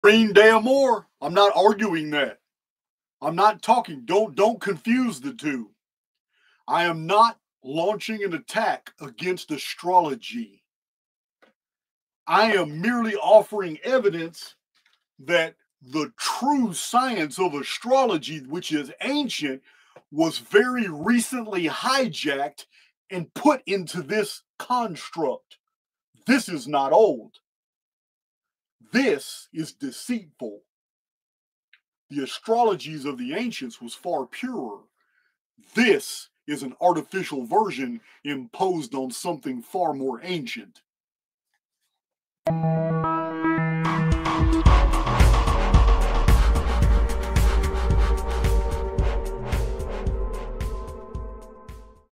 Green Day or more. I'm not arguing that. I'm not talking. Don't confuse the two. I am not launching an attack against astrology. I am merely offering evidence that the true science of astrology, which is ancient, was very recently hijacked and put into this construct. This is not old. This is deceitful. The astrologies of the ancients was far purer. This is an artificial version imposed on something far more ancient.